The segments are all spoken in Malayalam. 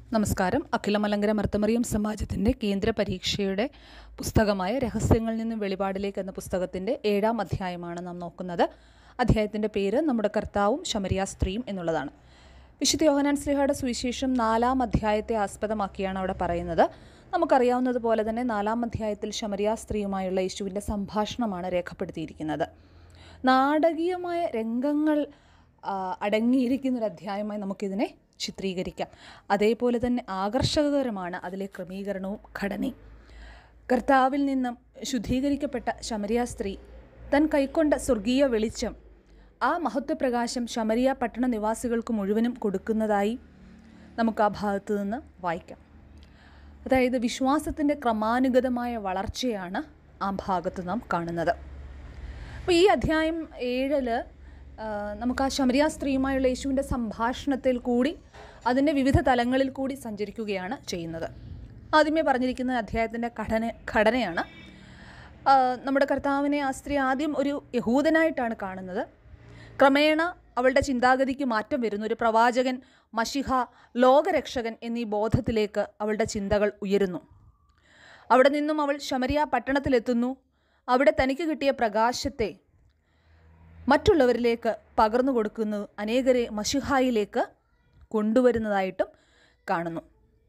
നമസ്കാരം. അഖില മലങ്കര മർത്തമറിയം സമാജത്തിൻ്റെ കേന്ദ്ര പരീക്ഷയുടെ പുസ്തകമായ രഹസ്യങ്ങളിൽ നിന്നും വെളിപാടിലേക്ക് എന്ന പുസ്തകത്തിൻ്റെ 7-ാം അധ്യായമാണ് നാം നോക്കുന്നത്. അധ്യായത്തിൻ്റെ പേര് നമ്മുടെ കർത്താവും ശമരിയ സ്ത്രീയും എന്നുള്ളതാണ്. വിശുദ്ധ യോഹന്നാൻ ശ്ലീഹായുടെ സുവിശേഷം 4-ാം അധ്യായത്തെ ആസ്പദമാക്കിയാണ് അവിടെ പറയുന്നത്. നമുക്കറിയാവുന്നതുപോലെ തന്നെ 4-ാം അധ്യായത്തിൽ ശമരിയ സ്ത്രീയുമായുള്ള യേശുവിൻ്റെ സംഭാഷണമാണ് രേഖപ്പെടുത്തിയിരിക്കുന്നത്. നാടകീയമായ രംഗങ്ങൾ അടങ്ങിയിരിക്കുന്നൊരു അധ്യായമായി നമുക്കിതിനെ ചിത്രീകരിക്കാം. അതേപോലെ തന്നെ ആകർഷകകരമാണ് അതിലെ ക്രമീകരണവും ഘടനയും. കർത്താവിൽ നിന്നും ശുദ്ധീകരിക്കപ്പെട്ട ശമരിയ സ്ത്രീ തൻ കൈക്കൊണ്ട സ്വർഗീയ വെളിച്ചം, ആ മഹത്വപ്രകാശം ശമരിയ പട്ടണ നിവാസികൾക്ക് മുഴുവനും കൊടുക്കുന്നതായി നമുക്ക് ആ ഭാഗത്തു നിന്ന് വായിക്കാം. അതായത് വിശ്വാസത്തിൻ്റെ ക്രമാനുഗതമായ വളർച്ചയാണ് ആ ഭാഗത്ത് നാം കാണുന്നത്. അപ്പോൾ ഈ അധ്യായം 7 നമുക്ക് ആ ശമരിയ സ്ത്രീയുമായുള്ള യേശുവിൻ്റെ സംഭാഷണത്തിൽ കൂടി അതിൻ്റെ വിവിധ തലങ്ങളിൽ കൂടി സഞ്ചരിക്കുകയാണ് ചെയ്യുന്നത്. ആദ്യമേ പറഞ്ഞിരിക്കുന്ന അധ്യായത്തിൻ്റെ ഘടനയാണ്. നമ്മുടെ കർത്താവിനെ ആ സ്ത്രീ ആദ്യം ഒരു യഹൂദനായിട്ടാണ് കാണുന്നത്. ക്രമേണ അവളുടെ ചിന്താഗതിക്ക് മാറ്റം വരുന്നു. ഒരു പ്രവാചകൻ, മശിഹ, ലോകരക്ഷകൻ എന്നീ ബോധത്തിലേക്ക് അവളുടെ ചിന്തകൾ ഉയരുന്നു. അവിടെ നിന്നും അവൾ ശമരിയ പട്ടണത്തിലെത്തുന്നു. അവിടെ തനിക്ക് കിട്ടിയ പ്രകാശത്തെ മറ്റുള്ളവരിലേക്ക് പകർന്നു കൊടുക്കുന്നു. അനേകരെ മശിഹായിലേക്ക് കൊണ്ടുവരുന്നതായിട്ടും കാണുന്നു.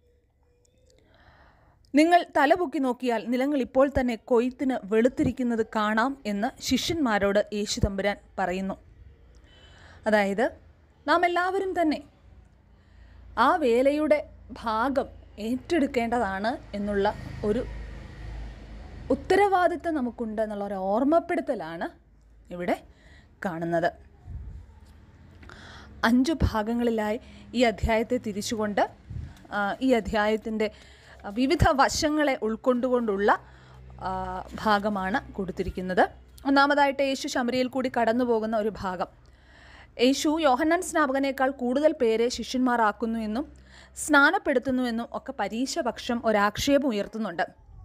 നിങ്ങൾ തലപൊക്കി നോക്കിയാൽ നിലങ്ങൾ ഇപ്പോൾ തന്നെ കൊയ്ത്തിന് വെളുത്തിരിക്കുന്നത് കാണാം എന്ന് ശിഷ്യന്മാരോട് യേശു തമ്പുരാൻ പറയുന്നു. അതായത് നാം എല്ലാവരും തന്നെ ആ വേലയുടെ ഭാഗം ഏറ്റെടുക്കേണ്ടതാണ് എന്നുള്ള ഒരു ഉത്തരവാദിത്തം നമുക്കുണ്ട് എന്നുള്ള ഒരു ഓർമ്മപ്പെടുത്തലാണ് ഇവിടെ കാണുന്നത്. 5 ഭാഗങ്ങളിലായി ഈ അധ്യായത്തെ തിരിച്ചുകൊണ്ട് ഈ അധ്യായത്തിൻ്റെ വിവിധ വശങ്ങളെ ഉൾക്കൊണ്ടുകൊണ്ടുള്ള ഭാഗമാണ് കൊടുത്തിരിക്കുന്നത്. ഒന്നാമതായിട്ട് യേശു ശമരിയയിൽ കൂടി കടന്നു പോകുന്ന ഒരു ഭാഗം. യേശു യോഹന്നാൻ സ്നാപകനേക്കാൾ കൂടുതൽ പേരെ ശിഷ്യന്മാരാക്കുന്നു എന്നും സ്നാനപ്പെടുത്തുന്നുവെന്നും ഒക്കെ പരീശപക്ഷം ഒരാക്ഷേപം ഉയർത്തുന്നുണ്ട്.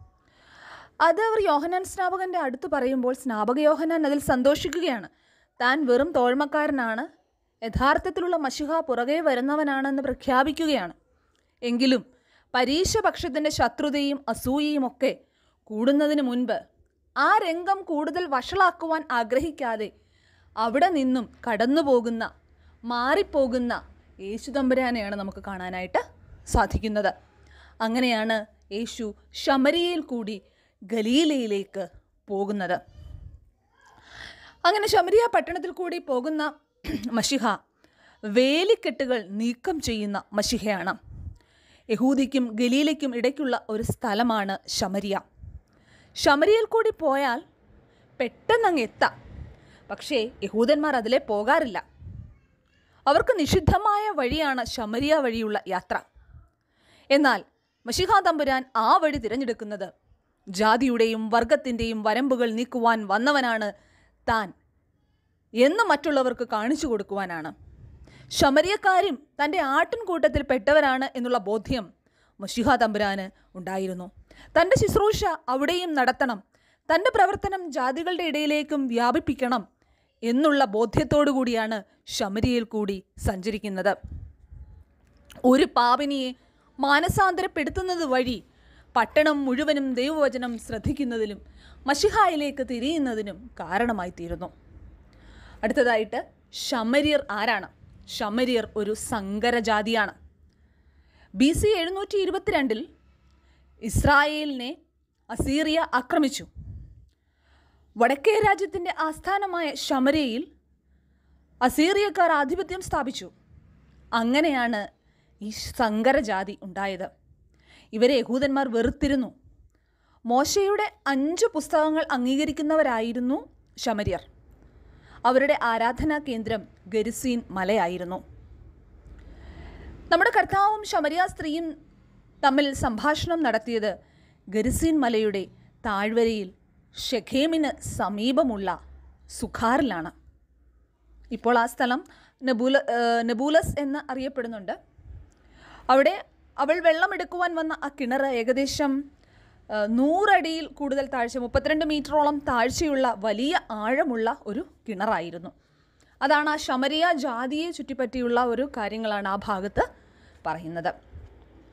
അത് അവർ യോഹന്നാൻ സ്നാപകൻ്റെ അടുത്ത് പറയുമ്പോൾ സ്നാപക യോഹന്നാൻ അതിൽ സന്തോഷിക്കുകയാണ്. താൻ വെറും തോഴ്മക്കാരനാണ്, യഥാർത്ഥത്തിലുള്ള മശിഹ പുറകെ വരുന്നവനാണെന്ന് പ്രഖ്യാപിക്കുകയാണ്. എങ്കിലും പരീശപക്ഷത്തിൻ്റെ ശത്രുതയും അസൂയയും ഒക്കെ കൂടുന്നതിന് മുൻപ് ആ രംഗം കൂടുതൽ വഷളാക്കുവാൻ ആഗ്രഹിക്കാതെ അവിടെ നിന്നും കടന്നു പോകുന്ന, മാറിപ്പോകുന്ന യേശു തമ്പുരാനെയാണ് നമുക്ക് കാണാനായിട്ട് സാധിക്കുന്നത്. അങ്ങനെയാണ് യേശു ശമരിയയിൽ കൂടി ഗലീലയിലേക്ക് പോകുന്നത്. അങ്ങനെ ശമരിയ പട്ടണത്തിൽ കൂടി പോകുന്ന മശിഹ വേലിക്കെട്ടുകൾ നീക്കം ചെയ്യുന്ന മശിഹയാണ്. യഹൂദിക്കും ഗലീലയ്ക്കും ഇടയ്ക്കുള്ള ഒരു സ്ഥലമാണ് ശമരിയ. ശമരിയയിൽ കൂടി പോയാൽ പെട്ടെന്നങ്ങ് എത്താം. പക്ഷേ യഹൂദന്മാർ അതിലെ പോകാറില്ല. അവർക്ക് നിഷിദ്ധമായ വഴിയാണ് ശമരിയ വഴിയുള്ള യാത്ര. എന്നാൽ മശിഹ തമ്പുരാൻ ആ വഴി തിരഞ്ഞെടുക്കുന്നത് ജാതിയുടെയും വർഗത്തിൻ്റെയും വരമ്പുകൾ നീക്കുവാൻ വന്നവനാണ് താൻ എന്ന് മറ്റുള്ളവർക്ക് കാണിച്ചു കൊടുക്കുവാനാണ്. ശമരിയക്കാരും തൻ്റെ ആട്ടിൻകൂട്ടത്തിൽ പെട്ടവരാണ് എന്നുള്ള ബോധ്യം മശിഹ തമ്പുരാന് ഉണ്ടായിരുന്നു. തൻ്റെ ശുശ്രൂഷ അവിടെയും നടത്തണം, തൻ്റെ പ്രവർത്തനം ജാതികളുടെ ഇടയിലേക്കും വ്യാപിപ്പിക്കണം എന്നുള്ള ബോധ്യത്തോടു കൂടിയാണ് ശമരിയയിൽ കൂടി സഞ്ചരിക്കുന്നത്. ഒരു പാപിനിയെ മാനസാന്തരപ്പെടുത്തുന്നത് വഴി പട്ടണം മുഴുവനും ദൈവവചനം ശ്രദ്ധിക്കുന്നതിലും മശിഹായിലേക്ക് തിരിയുന്നതിനും കാരണമായി തീരുന്നു. അടുത്തതായിട്ട് ശമര്യർ ആരാണ്? ശമര്യർ ഒരു സങ്കരജാതിയാണ്. BC 722 ഇസ്രായേലിനെ അസീറിയ ആക്രമിച്ചു. വടക്കേ രാജ്യത്തിൻ്റെ ആസ്ഥാനമായ ശമര്യയിൽ അസീറിയക്കാർ ആധിപത്യം സ്ഥാപിച്ചു. അങ്ങനെയാണ് ഈ സങ്കരജാതി ഉണ്ടായത്. ഇവരെ യഹൂദന്മാർ വെറുത്തിരുന്നു. മോശയുടെ 5 പുസ്തകങ്ങൾ അംഗീകരിക്കുന്നവരായിരുന്നു ശമര്യർ. അവരുടെ ആരാധനാ കേന്ദ്രം ഗരിസീൻ മലയായിരുന്നു. നമ്മുടെ കർത്താവും ശമരിയ സ്ത്രീയും തമ്മിൽ സംഭാഷണം നടത്തിയത് ഗരിസീൻ മലയുടെ താഴ്വരയിൽ ഷെഖേമിന് സമീപമുള്ള സുഖാറിലാണ്. ഇപ്പോൾ ആ സ്ഥലം നെബൂലസ് എന്ന് അറിയപ്പെടുന്നുണ്ട്. അവിടെ അവൾ വെള്ളമെടുക്കുവാൻ വന്ന ആ കിണർ ഏകദേശം 100 അടിയിൽ കൂടുതൽ താഴ്ച, 32 മീറ്ററോളം താഴ്ചയുള്ള വലിയ ആഴമുള്ള ഒരു കിണറായിരുന്നു. അതാണ് ആ ശമരിയ ജാതിയെ ചുറ്റിപ്പറ്റിയുള്ള ഒരു കാര്യങ്ങളാണ് ആ ഭാഗത്ത് പറയുന്നത്.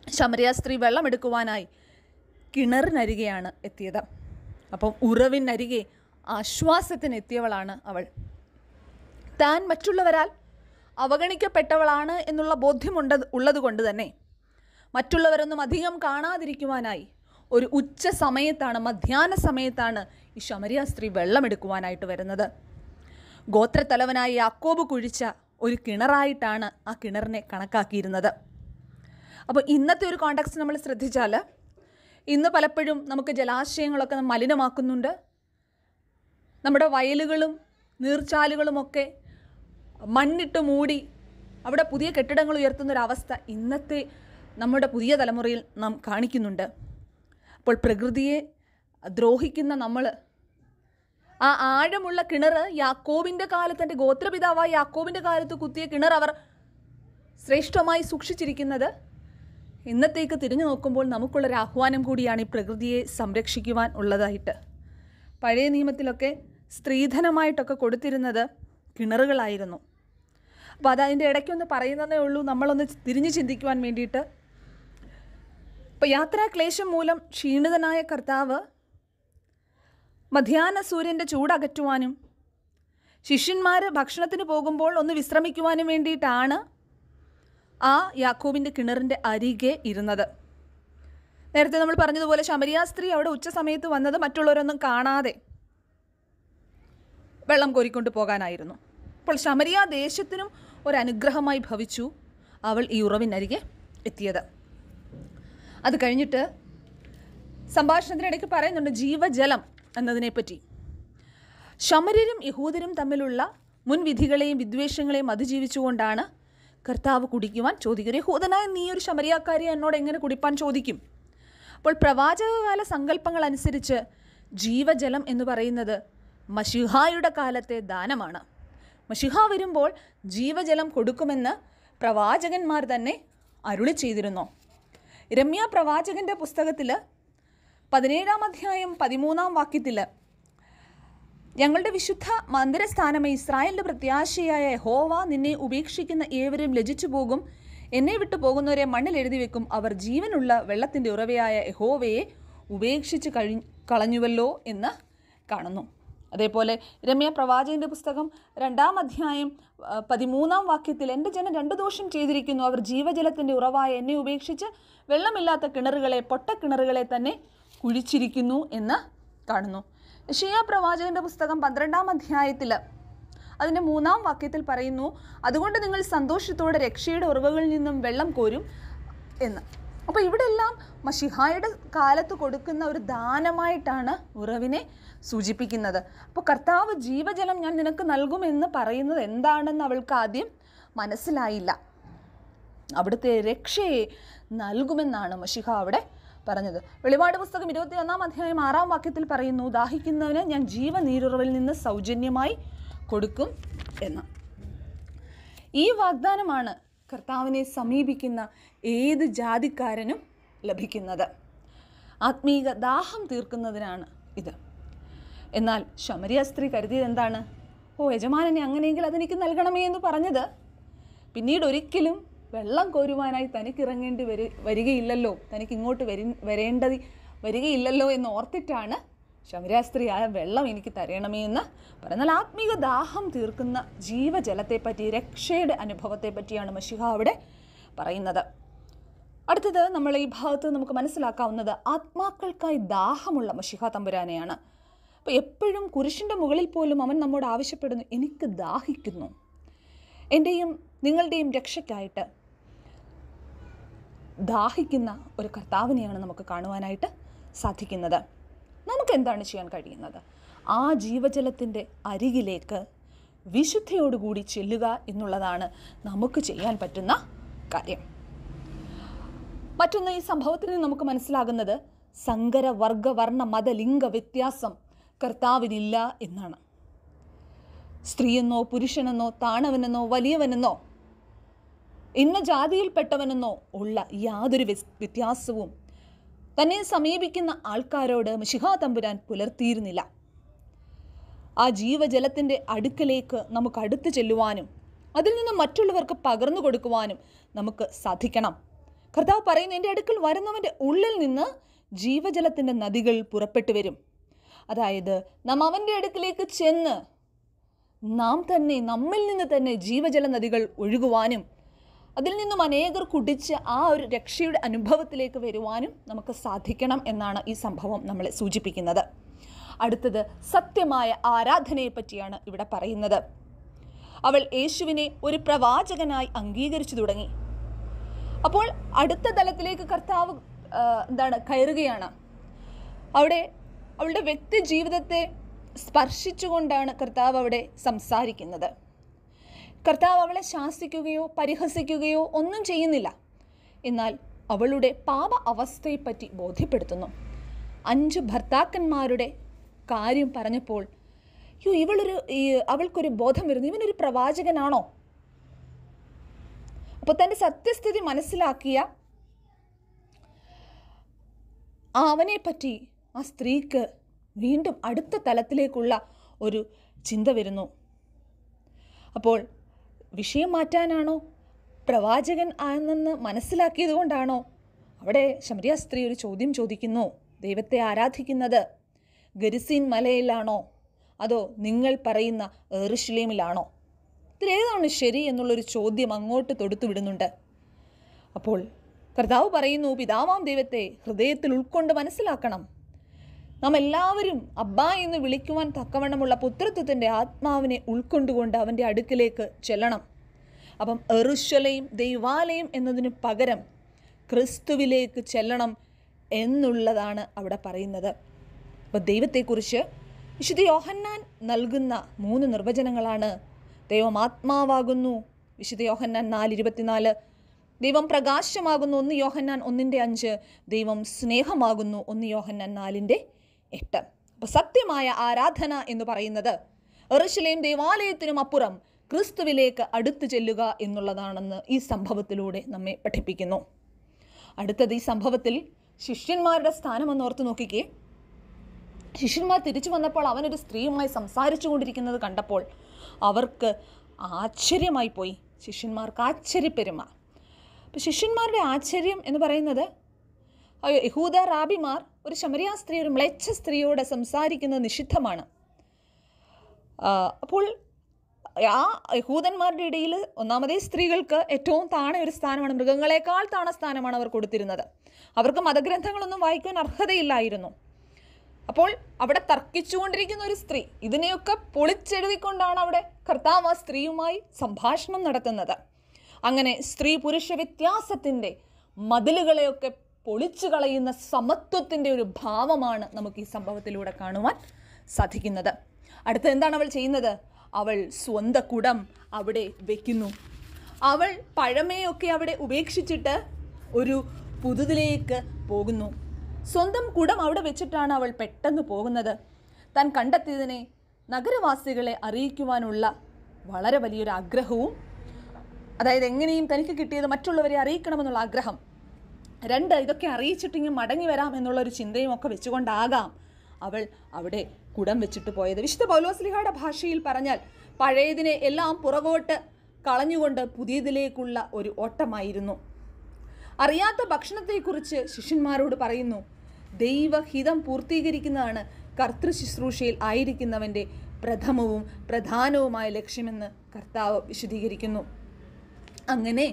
ശമരിയ സ്ത്രീ വെള്ളമെടുക്കുവാനായി കിണറിനരികെയാണ് എത്തിയത്. അപ്പം ഉറവിനരികെ ആശ്വാസത്തിനെത്തിയവളാണ് അവൾ. താൻ മറ്റുള്ളവരാൽ അവഗണിക്കപ്പെട്ടവളാണ് എന്നുള്ള ഉള്ളതുകൊണ്ട് തന്നെ മറ്റുള്ളവരൊന്നും അധികം കാണാതിരിക്കുവാനായി ഒരു ഉച്ച സമയത്താണ്, മധ്യാഹ്ന സമയത്താണ് ഈ ശമരിയ സ്ത്രീ വെള്ളമെടുക്കുവാനായിട്ട് വരുന്നത്. ഗോത്രത്തലവനായി യാക്കോബ് കുഴിച്ച ഒരു കിണറായിട്ടാണ് ആ കിണറിനെ കണക്കാക്കിയിരുന്നത്. അപ്പോൾ ഇന്നത്തെ ഒരു കോണ്ടെക്സ്റ്റ് നമ്മൾ ശ്രദ്ധിച്ചാൽ, ഇന്ന് പലപ്പോഴും നമുക്ക് ജലാശയങ്ങളൊക്കെ മലിനമാക്കുന്നുണ്ട്. നമ്മുടെ വയലുകളും നീർച്ചാലുകളുമൊക്കെ മണ്ണിട്ട് മൂടി അവിടെ പുതിയ കെട്ടിടങ്ങൾ ഉയർത്തുന്നൊരവസ്ഥ ഇന്നത്തെ നമ്മുടെ പുതിയ തലമുറയിൽ നാം കാണിക്കുന്നുണ്ട്. അപ്പോൾ പ്രകൃതിയെ ദ്രോഹിക്കുന്ന നമ്മൾ ആ ആഴമുള്ള കിണർ യാക്കോബിൻ്റെ കാലത്ത്, എൻ്റെ ഗോത്രപിതാവായ യാക്കോബിൻ്റെ കാലത്ത് കുത്തിയ കിണർ അവർ ശ്രേഷ്ഠമായി സൂക്ഷിച്ചിരിക്കുന്നത് ഇന്നത്തേക്ക് തിരിഞ്ഞു നോക്കുമ്പോൾ നമുക്കുള്ളൊരു ആഹ്വാനം കൂടിയാണ് ഈ പ്രകൃതിയെ സംരക്ഷിക്കുവാൻ ഉള്ളതായിട്ട്. പഴയ നിയമത്തിലൊക്കെ സ്ത്രീധനമായിട്ടൊക്കെ കൊടുത്തിരുന്നത് കിണറുകളായിരുന്നു. അപ്പോൾ അതതിൻ്റെ ഇടയ്ക്കൊന്ന് പറയുന്നതേ ഉള്ളൂ, നമ്മളൊന്ന് തിരിഞ്ഞു ചിന്തിക്കുവാൻ വേണ്ടിയിട്ട്. ഇപ്പോൾ യാത്രാക്ലേശം മൂലം ക്ഷീണിതനായ കർത്താവ് മധ്യാഹ്ന സൂര്യൻ്റെ ചൂടകറ്റുവാനും ശിഷ്യന്മാർ ഭക്ഷണത്തിന് പോകുമ്പോൾ ഒന്ന് വിശ്രമിക്കുവാനും വേണ്ടിയിട്ടാണ് ആ യാക്കോബിൻ്റെ കിണറിൻ്റെ അരികെ ഇരുന്നത്. നേരത്തെ നമ്മൾ പറഞ്ഞതുപോലെ ശമരിയ സ്ത്രീ അവിടെ ഉച്ച സമയത്ത് വന്നത് മറ്റുള്ളവരൊന്നും കാണാതെ വെള്ളം കോരിക്കൊണ്ട് പോകാനായിരുന്നു. അപ്പോൾ ശമരിയ ദേശത്തിനും ഒരനുഗ്രഹമായി ഭവിച്ചു അവൾ ഈ ഉറവിനരികെ എത്തിയത്. അത് കഴിഞ്ഞിട്ട് സംഭാഷണത്തിനിടയ്ക്ക് പറയുന്നുണ്ട് ജീവജലം എന്നതിനെപ്പറ്റി. ശമര്യരും യഹൂദരും തമ്മിലുള്ള മുൻവിധികളെയും വിദ്വേഷങ്ങളെയും അതിജീവിച്ചുകൊണ്ടാണ് കർത്താവ് കുടിക്കുവാൻ ചോദിക്കുക. യഹൂദനായ നീ ഒരു ശമരിയാക്കാരി എന്നോട് എങ്ങനെ കുടിപ്പാൻ ചോദിക്കും? അപ്പോൾ പ്രവാചകകാല സങ്കല്പങ്ങൾ അനുസരിച്ച് ജീവജലം എന്ന് പറയുന്നത് മശിഹായുടെ കാലത്തെ ദാനമാണ്. മശിഹ വരുമ്പോൾ ജീവജലം കൊടുക്കുമെന്ന് പ്രവാചകന്മാർ തന്നെ അരുളി ചെയ്തിരുന്നു. യിരെമ്യാ പ്രവാചകൻ്റെ പുസ്തകത്തിൽ 17-ാം അധ്യായം 13-ാം വാക്യത്തിൽ ഞങ്ങളുടെ വിശുദ്ധ മന്ദിരസ്ഥാനമേ ഇസ്രായേലിൻ്റെ പ്രത്യാശയായ യഹോവ നിന്നെ ഉപേക്ഷിക്കുന്ന ഏവരും ലജ്ജിച്ചു പോകും, എന്നെ വിട്ടു പോകുന്നവരെ മണ്ണിൽ എഴുതി വെക്കും, അവർ ജീവനുള്ള വെള്ളത്തിൻ്റെ ഉറവയായ യഹോവയെ ഉപേക്ഷിച്ച് കളഞ്ഞുവല്ലോ എന്ന് കാണുന്നു. അതേപോലെ യിരെമ്യാ പ്രവാചകൻ്റെ പുസ്തകം 2-ാം അധ്യായം 13-ാം വാക്യത്തിൽ എൻ്റെ ജനം 2 ദോഷം ചെയ്തിരിക്കുന്നു, അവർ ജീവജലത്തിൻ്റെ ഉറവായ എന്നെ ഉപേക്ഷിച്ച് വെള്ളമില്ലാത്ത കിണറുകളെ, പൊട്ടക്കിണറുകളെ തന്നെ കുഴിച്ചിരിക്കുന്നു എന്ന് കാണുന്നു. യെശയ്യാ പ്രവാചകൻ്റെ പുസ്തകം 12-ാം അധ്യായത്തിൽ അതിൻ്റെ 3-ാം വാക്യത്തിൽ പറയുന്നു, അതുകൊണ്ട് നിങ്ങൾ സന്തോഷത്തോടെ രക്ഷയുടെ ഉറവുകളിൽ നിന്നും വെള്ളം കോരും എന്ന്. അപ്പോൾ ഇവിടെ എല്ലാം മശിഹായുടെ കാലത്ത് കൊടുക്കുന്ന ഒരു ദാനമായിട്ടാണ് ഉറവിനെ സൂചിപ്പിക്കുന്നത്. അപ്പോൾ കർത്താവ് ജീവജലം ഞാൻ നിനക്ക് നൽകുമെന്ന് പറയുന്നത് എന്താണെന്ന് അവൾക്ക് ആദ്യം മനസ്സിലായില്ല. അവിടുത്തെ രക്ഷയെ നൽകുമെന്നാണ് മശിഹ അവിടെ പറഞ്ഞത്. വെളിപാട് പുസ്തകം 21-ാം അധ്യായം 6-ാം വാക്യത്തിൽ പറയുന്നു, ദാഹിക്കുന്നവന് ഞാൻ ജീവനീരുറവിൽ നിന്ന് സൗജന്യമായി കൊടുക്കും എന്ന്. ഈ വാഗ്ദാനമാണ് കർത്താവിനെ സമീപിക്കുന്ന ഏത് ജാതിക്കാരനും ലഭിക്കുന്നത്. ആത്മീക ദാഹം തീർക്കുന്നതിനാണ് ഇത്. എന്നാൽ ശമരിയ സ്ത്രീ കരുതിയത് എന്താണ്? യജമാനനെ അങ്ങനെയെങ്കിൽ അതെനിക്ക് നൽകണമേ എന്ന് പറഞ്ഞത് പിന്നീട് ഒരിക്കലും വെള്ളം കോരുവാനായി തനിക്ക് ഇറങ്ങേണ്ടി വരികയില്ലല്ലോ, തനിക്ക് ഇങ്ങോട്ട് വരികയില്ലല്ലോ എന്ന് ഓർത്തിട്ടാണ് ശമരിയ സ്ത്രീ ആ വെള്ളം എനിക്ക് തരണമേ എന്ന് പറഞ്ഞാൽ ആത്മീക ദാഹം തീർക്കുന്ന ജീവജലത്തെപ്പറ്റി, രക്ഷയുടെ അനുഭവത്തെപ്പറ്റിയാണ് മശിഹ അവിടെ പറയുന്നത്. അടുത്തത് നമ്മൾ ഈ ഭാഗത്ത് നമുക്ക് മനസ്സിലാക്കാവുന്നത് ആത്മാക്കൾക്കായി ദാഹമുള്ള മശിഹ തമ്പുരാനെയാണ്. അപ്പോൾ എപ്പോഴും കുരിശിൻ്റെ മുകളിൽ പോലും അവൻ നമ്മോട് ആവശ്യപ്പെടുന്നു, എനിക്ക് ദാഹിക്കുന്നു, എൻ്റെയും നിങ്ങളുടെയും രക്ഷയ്ക്കായിട്ട് ദാഹിക്കുന്ന ഒരു കർത്താവിനെയാണ് നമുക്ക് കാണുവാനായിട്ട് സാധിക്കുന്നത്. നമുക്ക് എന്താണ് ചെയ്യാൻ കഴിയുന്നത്? ആ ജീവജലത്തിൻ്റെ അരികിലേക്ക് വിശുദ്ധിയോടുകൂടി ചെല്ലുക എന്നുള്ളതാണ് നമുക്ക് ചെയ്യാൻ പറ്റുന്ന കാര്യം. മറ്റൊന്ന്, ഈ സംഭവത്തിൽ നിന്ന് നമുക്ക് മനസ്സിലാകുന്നത് സങ്കര വർഗ വർണ്ണ മത ലിംഗ വ്യത്യാസം കർത്താവിനില്ല എന്നാണ്. സ്ത്രീയെന്നോ പുരുഷനെന്നോ താണവനെന്നോ വലിയവനെന്നോ ഇന്ന ജാതിയിൽപ്പെട്ടവനെന്നോ ഉള്ള യാതൊരു വ്യത്യാസവും തന്നെ സമീപിക്കുന്ന ആൾക്കാരോട് മശിഹാ തമ്പുരാൻ പുലർത്തിയിരുന്നില്ല. ആ ജീവജലത്തിൻ്റെ അടുക്കലേക്ക് നമുക്ക് അടുത്ത് ചെല്ലുവാനും അതിൽ നിന്ന് മറ്റുള്ളവർക്ക് പകർന്നു കൊടുക്കുവാനും നമുക്ക് സാധിക്കണം. കർത്താവ് പറയുന്നു, എൻ്റെ അടുക്കൽ വരുന്നവൻ്റെ ഉള്ളിൽ നിന്ന് ജീവജലത്തിൻ്റെ നദികൾ പുറപ്പെട്ടു വരും. അതായത് നാം അവൻ്റെ അടുക്കിലേക്ക് ചെന്ന് നമ്മിൽ നിന്ന് തന്നെ ജീവജല നദികൾ ഒഴുകുവാനും അതിൽ നിന്നും അനേകർ കുടിച്ച് ആ ഒരു രക്ഷയുടെ അനുഭവത്തിലേക്ക് വരുവാനും നമുക്ക് സാധിക്കണം എന്നാണ് ഈ സംഭവം നമ്മളെ സൂചിപ്പിക്കുന്നത്. അടുത്തത് സത്യമായ ആരാധനയെ പറ്റിയാണ് ഇവിടെ പറയുന്നത്. അവൾ യേശുവിനെ ഒരു പ്രവാചകനായി അംഗീകരിച്ചു തുടങ്ങി. അപ്പോൾ അടുത്ത തലത്തിലേക്ക് കർത്താവ് കയറുകയാണ്. അവിടെ അവളുടെ വ്യക്തി ജീവിതത്തെ സ്പർശിച്ചുകൊണ്ടാണ് കർത്താവ് അവിടെ സംസാരിക്കുന്നത്. കർത്താവ് അവളെ ശാസിക്കുകയോ പരിഹസിക്കുകയോ ഒന്നും ചെയ്യുന്നില്ല. എന്നാൽ അവളുടെ പാപ അവസ്ഥയെപ്പറ്റി ബോധ്യപ്പെടുത്തുന്നു. 5 ഭർത്താക്കന്മാരുടെ കാര്യം പറഞ്ഞപ്പോൾ അവൾക്കൊരു ബോധം വരുന്നു, ഇവനൊരു പ്രവാചകനാണോ? അപ്പോൾ തൻ്റെ സത്യസ്ഥിതി മനസ്സിലാക്കിയ അവനെ പറ്റി ആ സ്ത്രീക്ക് വീണ്ടും അടുത്ത തലത്തിലേക്കുള്ള ഒരു ചിന്ത വരുന്നു. അപ്പോൾ വിഷയം മാറ്റാനാണോ, പ്രവാചകൻ ആണെന്ന് മനസ്സിലാക്കിയത് കൊണ്ടാണോ അവിടെ ശമരിയ സ്ത്രീ ഒരു ചോദ്യം ചോദിക്കുന്നു. ദൈവത്തെ ആരാധിക്കുന്നത് ഗരിസീൻ മലയിലാണോ അതോ നിങ്ങൾ പറയുന്ന യെരൂശലേമിലാണോ? ഇതിലേതാണ് ശരി എന്നുള്ളൊരു ചോദ്യം അങ്ങോട്ട് തൊടുത്തു വിടുന്നുണ്ട്. അപ്പോൾ കർത്താവ് പറയുന്നു, പിതാവാം ദൈവത്തെ ഹൃദയത്തിൽ ഉൾക്കൊണ്ട് മനസ്സിലാക്കണം. നാം എല്ലാവരും അബ്ബാ എന്ന് വിളിക്കുവാൻ തക്കവണ്ണമുള്ള പുത്രത്വത്തിൻ്റെ ആത്മാവിനെ ഉൾക്കൊണ്ടുകൊണ്ട് അവൻ്റെ അടുക്കിലേക്ക് ചെല്ലണം. അപ്പം യെരൂശലേം ദൈവാലയം എന്നതിന് പകരം ക്രിസ്തുവിലേക്ക് ചെല്ലണം എന്നുള്ളതാണ് അവിടെ പറയുന്നത്. അപ്പോൾ ദൈവത്തെക്കുറിച്ച് വിശുദ്ധ യോഹന്നാൻ നൽകുന്ന 3 നിർവചനങ്ങളാണ്. ദൈവം ആത്മാവാകുന്നു, വിശുദ്ധ യോഹന്നാൻ 4:24. ദൈവം പ്രകാശമാകുന്നു, 1 യോഹന്നാൻ 1:5. ദൈവം സ്നേഹമാകുന്നു, 1 യോഹന്നാൻ 4:8. അപ്പോൾ സത്യമായ ആരാധന എന്ന് പറയുന്നത് യെരൂശലേം ദേവാലയത്തിനും അപ്പുറം ക്രിസ്തുവിലേക്ക് അടുത്തു ചെല്ലുക എന്നുള്ളതാണെന്ന് ഈ സംഭവത്തിലൂടെ നമ്മെ പഠിപ്പിക്കുന്നു. അടുത്തത് ഈ സംഭവത്തിൽ ശിഷ്യന്മാരുടെ സ്ഥാനമെന്ന് ഓർത്ത് നോക്കിക്കേ. ശിഷ്യന്മാർ തിരിച്ചു വന്നപ്പോൾ അവനൊരു സ്ത്രീയുമായി സംസാരിച്ചു കൊണ്ടിരിക്കുന്നത് കണ്ടപ്പോൾ അവർക്ക് ആശ്ചര്യമായി പോയി. ശിഷ്യന്മാർക്ക് ആശ്ചര്യപ്പെരുമ. അപ്പോൾ ശിഷ്യന്മാരുടെ ആശ്ചര്യം എന്ന് പറയുന്നത്, യഹൂദ റാബിമാർ ഒരു ശമരിയ സ്ത്രീ, ഒരു മ്ലേച്ഛ സ്ത്രീയോട് സംസാരിക്കുന്നത് നിഷിദ്ധമാണ്. അപ്പോൾ ആ യഹൂദന്മാരുടെ ഇടയിൽ ഒന്നാമതേ സ്ത്രീകൾക്ക് ഏറ്റവും താണ ഒരു സ്ഥാനമാണ്, മൃഗങ്ങളെക്കാൾ താണ സ്ഥാനമാണ് അവർ കൊടുത്തിരുന്നത്. അവർക്ക് മതഗ്രന്ഥങ്ങളൊന്നും വായിക്കാൻ അർഹതയില്ലായിരുന്നു. അപ്പോൾ അവിടെ തർക്കിച്ചുകൊണ്ടിരിക്കുന്ന ഒരു സ്ത്രീ, ഇതിനെയൊക്കെ പൊളിച്ചെഴുതിക്കൊണ്ടാണ് അവിടെ കർത്താവ് ആ സ്ത്രീയുമായി സംഭാഷണം നടത്തുന്നത്. അങ്ങനെ സ്ത്രീ പുരുഷ വ്യത്യാസത്തിൻ്റെ മതിലുകളെയൊക്കെ പൊളിച്ചു കളയുന്ന സമത്വത്തിൻ്റെ ഒരു ഭാവമാണ് നമുക്ക് ഈ സംഭവത്തിലൂടെ കാണുവാൻ സാധിക്കുന്നത്. അടുത്ത എന്താണ് അവൾ ചെയ്യുന്നത്? അവൾ സ്വന്തം കുടം അവിടെ വയ്ക്കുന്നു. അവൾ പഴമയൊക്കെ അവിടെ ഉപേക്ഷിച്ചിട്ട് ഒരു പുതുതിലേക്ക് പോകുന്നു. സ്വന്തം കുടം അവിടെ വെച്ചിട്ടാണ് അവൾ പെട്ടെന്ന് പോകുന്നത്. താൻ കണ്ടെത്തിയതിനെ നഗരവാസികളെ അറിയിക്കുവാനുള്ള വളരെ വലിയൊരു ആഗ്രഹവും, അതായത് എങ്ങനെയും തനിക്ക് കിട്ടിയത് മറ്റുള്ളവരെ അറിയിക്കണമെന്നുള്ള ആഗ്രഹം. 2 ഇതൊക്കെ അറിയിച്ചിട്ടിങ്ങനെ മടങ്ങി വരാം എന്നുള്ളൊരു ചിന്തയും ഒക്കെ വെച്ചുകൊണ്ടാകാം അവൾ അവിടെ കുടം വെച്ചിട്ട് പോയത്. വിശുദ്ധ പൗലോസ്ലീഹായുടെ ഭാഷയിൽ പറഞ്ഞാൽ പഴയതിനെ എല്ലാം പുറകോട്ട് കളഞ്ഞുകൊണ്ട് പുതിയതിലേക്കുള്ള ഒരു ഓട്ടമായിരുന്നു. അറിയാത്ത ഭക്ഷണത്തെക്കുറിച്ച് ശിഷ്യന്മാരോട് പറയുന്നു. ദൈവഹിതം പൂർത്തീകരിക്കുന്നതാണ് കർത്തൃ ശുശ്രൂഷയിൽ ആയിരിക്കുന്നവൻ്റെ പ്രഥമവും പ്രധാനവുമായ ലക്ഷ്യമെന്ന് കർത്താവ് വിശദീകരിക്കുന്നു. അങ്ങനെ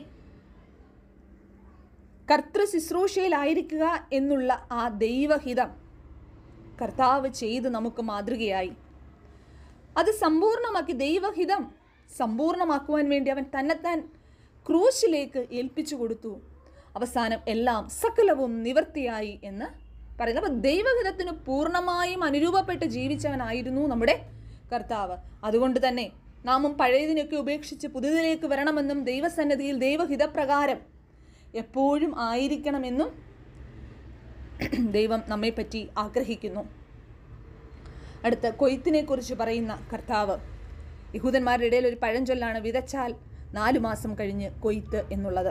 കർത്തൃ ശുശ്രൂഷയിലായിരിക്കുക എന്നുള്ള ആ ദൈവഹിതം കർത്താവ് ചെയ്ത് നമുക്ക് മാതൃകയായി. അത് സമ്പൂർണ്ണമാക്കി, ദൈവഹിതം സമ്പൂർണ്ണമാക്കുവാൻ വേണ്ടി അവൻ തന്നെത്താൻ ക്രൂശിലേക്ക് ഏൽപ്പിച്ചു കൊടുത്തു. അവസാനം എല്ലാം സകലവും നിവർത്തിയായി എന്ന് പറയുന്നത്. അപ്പോൾ ദൈവഹിതത്തിന് പൂർണ്ണമായും അനുരൂപപ്പെട്ട് ജീവിച്ചവനായിരുന്നു നമ്മുടെ കർത്താവ്. അതുകൊണ്ട് തന്നെ നാമും പഴയതിനൊക്കെ ഉപേക്ഷിച്ച് പുതിയതിലേക്ക് വരണമെന്നും ദൈവസന്നിധിയിൽ ദൈവഹിതപ്രകാരം എപ്പോഴും ആയിരിക്കണമെന്നും ദൈവം നമ്മെപ്പറ്റി ആഗ്രഹിക്കുന്നു. അടുത്ത കൊയ്ത്തിനെ കുറിച്ച് പറയുന്ന കർത്താവ്, യഹൂദന്മാരുടെ ഇടയിൽ ഒരു പഴഞ്ചൊല്ലാണ്, വിതച്ചാൽ 4 മാസം കഴിഞ്ഞ് കൊയ്ത്ത് എന്നുള്ളത്.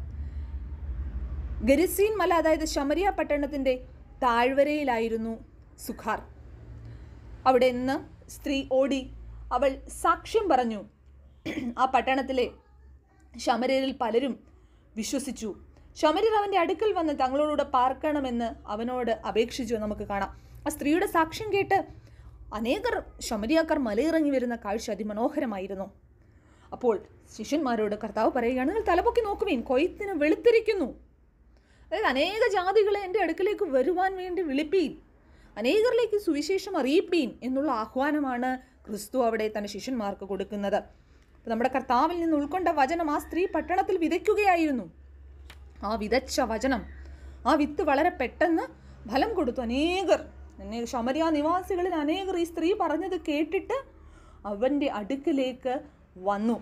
ഗരിസീൻ മല, അതായത് ശമരിയ പട്ടണത്തിൻ്റെ താഴ്വരയിലായിരുന്നു സുഖാർ. അവിടെ നിന്ന് സ്ത്രീ ഓടി അവൾ സാക്ഷ്യം പറഞ്ഞു. ആ പട്ടണത്തിലെ ശമര്യരിൽ പലരും വിശ്വസിച്ചു. ശമര്യർ അവൻ്റെ അടുക്കൽ വന്ന് തങ്ങളോടുകൂടെ പാർക്കണമെന്ന് അവനോട് അപേക്ഷിച്ചു നമുക്ക് കാണാം. ആ സ്ത്രീയുടെ സാക്ഷ്യം കേട്ട് അനേകർ ശമരിയാക്കാർ മലയിറങ്ങി വരുന്ന കാഴ്ച അതിമനോഹരമായിരുന്നു. അപ്പോൾ ശിഷ്യന്മാരോട് കർത്താവ് പറയുകയാണ്, നിങ്ങൾ തലപൊക്കി നോക്കുവീൻ, കൊയ്ത്തിന് വെളുത്തിരിക്കുന്നു. അതായത് അനേക ജാതികളെ എൻ്റെ അടുക്കലേക്ക് വരുവാൻ വേണ്ടി വിളിപ്പീൻ, അനേകരിലേക്ക് സുവിശേഷം അറിയിപ്പീൻ എന്നുള്ള ആഹ്വാനമാണ് ക്രിസ്തു അവിടെ തൻ്റെ ശിഷ്യന്മാർക്ക് കൊടുക്കുന്നത്. നമ്മുടെ കർത്താവിൽ നിന്ന് ഉൾക്കൊണ്ട വചനം ആ സ്ത്രീ പട്ടണത്തിൽ വിതയ്ക്കുകയായിരുന്നു. ആ വിതച്ച വചനം, ആ വിത്ത് വളരെ പെട്ടെന്ന് ഫലം കൊടുത്തു. ശമരിയ നിവാസികളിൽ അനേകർ ഈ സ്ത്രീ പറഞ്ഞത് കേട്ടിട്ട് അവൻ്റെ അടുക്കിലേക്ക് വന്നു.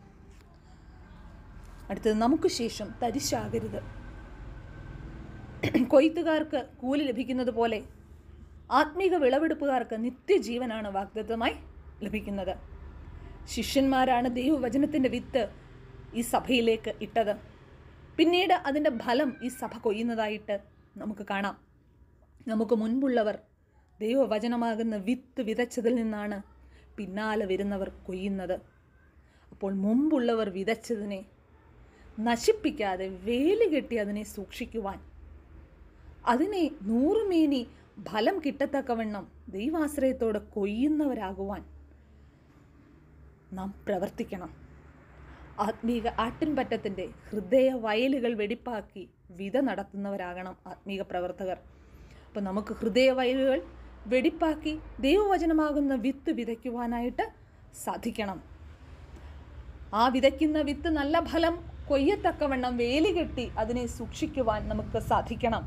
അടുത്തത്, നമുക്ക് ശേഷം തരിശാകരുത്. കൊയ്ത്തുകാർക്ക് കൂലി ലഭിക്കുന്നത് പോലെ ആത്മീക വിളവെടുപ്പുകാർക്ക് നിത്യജീവനാണ് വാഗ്ദത്തമായി ലഭിക്കുന്നത്. ശിഷ്യന്മാരാണ് ദൈവവചനത്തിൻ്റെ വിത്ത് ഈ സഭയിലേക്ക് ഇട്ടത്. പിന്നീട് അതിൻ്റെ ഫലം ഈ സഭ കൊയ്യുന്നതായിട്ട് നമുക്ക് കാണാം. നമുക്ക് മുൻപുള്ളവർ ദൈവവചനമാകുന്ന വിത്ത് വിതച്ചതിൽ നിന്നാണ് പിന്നാലെ വരുന്നവർ കൊയ്യുന്നത്. അപ്പോൾ മുമ്പുള്ളവർ വിതച്ചതിനെ നശിപ്പിക്കാതെ വേലി കെട്ടി അതിനെ സൂക്ഷിക്കുവാൻ, അതിനെ 100 മേനി ഫലം കിട്ടത്തക്കവണ്ണം ദൈവാശ്രയത്തോടെ കൊയ്യുന്നവരാകുവാൻ നാം പ്രവർത്തിക്കണം. ആത്മീക ആട്ടിൻപറ്റത്തിൻ്റെ ഹൃദയ വയലുകൾ വെടിപ്പാക്കി വിത നടത്തുന്നവരാകണം ആത്മീക പ്രവർത്തകർ. അപ്പോൾ നമുക്ക് ഹൃദയ വയലുകൾ വെടിപ്പാക്കി ദൈവവചനമാകുന്ന വിത്ത് വിതയ്ക്കുവാനായിട്ട് സാധിക്കണം. ആ വിതയ്ക്കുന്ന വിത്ത് നല്ല ഫലം കൊയ്യത്തക്കവണ്ണം വേലി കെട്ടി അതിനെ സൂക്ഷിക്കുവാൻ നമുക്ക് സാധിക്കണം.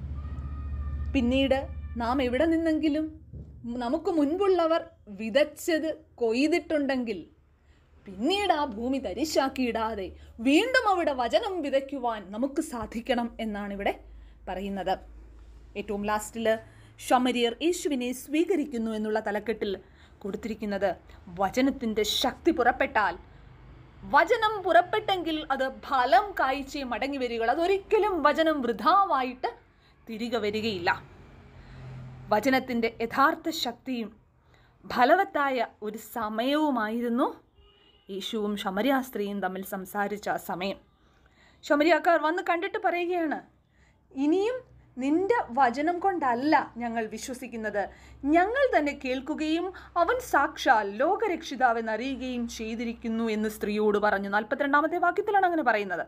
പിന്നീട് നാം എവിടെ നിന്നെങ്കിലും നമുക്ക് മുൻപുള്ളവർ വിതച്ചത് കൊയ്തിട്ടുണ്ടെങ്കിൽ പിന്നീട് ആ ഭൂമി തരിശാക്കിയിടാതെ വീണ്ടും അവിടെ വചനം വിതയ്ക്കുവാൻ നമുക്ക് സാധിക്കണം എന്നാണ് ഇവിടെ പറയുന്നത്. ഏറ്റവും ലാസ്റ്റിൽ ശമര്യർ യേശുവിനെ സ്വീകരിക്കുന്നു എന്നുള്ള തലക്കെട്ടിൽ കൊടുത്തിരിക്കുന്നത്, വചനത്തിൻ്റെ ശക്തി പുറപ്പെട്ടാൽ, വചനം പുറപ്പെട്ടെങ്കിൽ അത് ഫലം കായ്ച്ചേ മടങ്ങി വരിക. അതൊരിക്കലും വചനം വൃഥാവായിട്ട് തിരികെ വരികയില്ല. വചനത്തിൻ്റെ യഥാർത്ഥ ശക്തിയും ഫലവത്തായ ഒരു സമയവുമായിരുന്നു യേശുവും ശമര്യാ സ്ത്രീയും തമ്മിൽ സംസാരിച്ച ആ സമയം. ശമര്യാക്കാർ വന്ന് കണ്ടിട്ട് പറയുകയാണ്, ഇനിയും നിന്റെ വചനം കൊണ്ടല്ല ഞങ്ങൾ വിശ്വസിക്കുന്നത്, ഞങ്ങൾ തന്നെ കേൾക്കുകയും അവൻ സാക്ഷാൽ ലോകരക്ഷിതാവെന്ന് അറിയുകയും ചെയ്തിരിക്കുന്നു എന്ന് സ്ത്രീയോട് പറഞ്ഞു. 42-ാമത്തെ വാക്യത്തിലാണ് അങ്ങനെ പറയുന്നത്.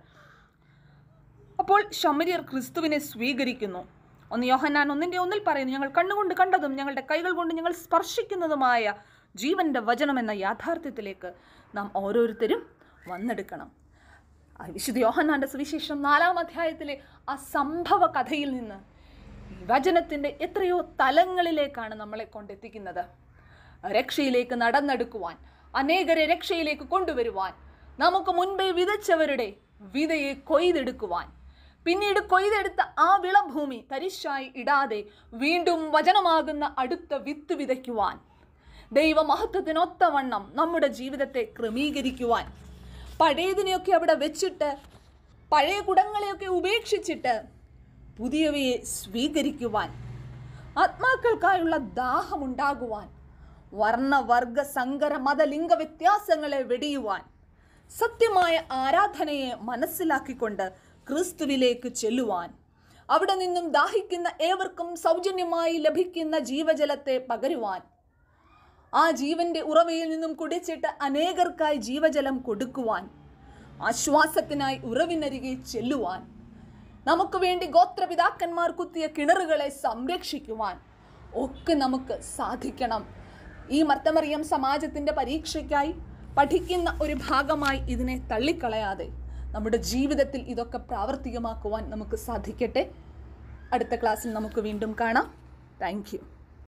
അപ്പോൾ ശമര്യർ ക്രിസ്തുവിനെ സ്വീകരിക്കുന്നു. 1 യോഹന്നാൻ 1:1 പറയുന്നു, ഞങ്ങൾ കണ്ണുകൊണ്ട് കണ്ടതും ഞങ്ങളുടെ കൈകൾ കൊണ്ട് ഞങ്ങൾ സ്പർശിക്കുന്നതുമായ ജീവന്റെ വചനം എന്ന യാഥാർത്ഥ്യത്തിലേക്ക് നാം ഓരോരുത്തരും വന്നെടുക്കണം. വിശുദ്ധ യോഹന്നാന്റെ സുവിശേഷം 4-ാം അധ്യായത്തിലെ ആ സംഭവ കഥയിൽ നിന്ന് വചനത്തിൻ്റെ എത്രയോ തലങ്ങളിലേക്കാണ് നമ്മളെ കൊണ്ടെത്തിക്കുന്നത്. രക്ഷയിലേക്ക് നടന്നെടുക്കുവാൻ, അനേകരെ രക്ഷയിലേക്ക് കൊണ്ടുവരുവാൻ, നമുക്ക് മുൻപേ വിതച്ചവരുടെ വിതയെ കൊയ്തെടുക്കുവാൻ, പിന്നീട് കൊയ്തെടുത്ത ആ വിളഭൂമി തരിശായി ഇടാതെ വീണ്ടും വചനമാകുന്ന അടുത്ത വിത്ത് വിതയ്ക്കുവാൻ, ദൈവമഹത്വത്തിനൊത്തവണ്ണം നമ്മുടെ ജീവിതത്തെ ക്രമീകരിക്കുവാൻ, പഴയതിനെയൊക്കെ അവിടെ വെച്ചിട്ട് പഴയ കുടങ്ങളെയൊക്കെ ഉപേക്ഷിച്ചിട്ട് പുതിയവയെ സ്വീകരിക്കുവാൻ, ആത്മാക്കൾക്കായുള്ള ദാഹമുണ്ടാകുവാൻ, വർണ്ണവർഗ സങ്കര മതലിംഗ വ്യത്യാസങ്ങളെ വെടിയുവാൻ, സത്യമായ ആരാധനയെ മനസ്സിലാക്കിക്കൊണ്ട് ക്രിസ്തുവിലേക്ക് ചെല്ലുവാൻ, അവിടെ നിന്നും ദാഹിക്കുന്ന ഏവർക്കും സൗജന്യമായി ലഭിക്കുന്ന ജീവജലത്തെ പകരുവാൻ, ആ ജീവന്റെ ഉറവയിൽ നിന്നും കുടിച്ചിട്ട് അനേകർക്കായി ജീവജലം കൊടുക്കുവാൻ, ആശ്വാസത്തിനായി ഉറവിനരികെ ചെല്ലുവാൻ, നമുക്ക് വേണ്ടി ഗോത്രപിതാക്കന്മാർ കുത്തിയ കിണറുകളെ സംരക്ഷിക്കുവാൻ ഒക്കെ നമുക്ക് സാധിക്കണം. ഈ മർത്തമറിയം സമാജത്തിൻ്റെ പരീക്ഷയ്ക്കായി പഠിക്കുന്ന ഒരു ഭാഗമായി ഇതിനെ തള്ളിക്കളയാതെ നമ്മുടെ ജീവിതത്തിൽ ഇതൊക്കെ പ്രാവർത്തികമാക്കുവാൻ നമുക്ക് സാധിക്കട്ടെ. അടുത്ത ക്ലാസ്സിൽ നമുക്ക് വീണ്ടും കാണാം. Thank U.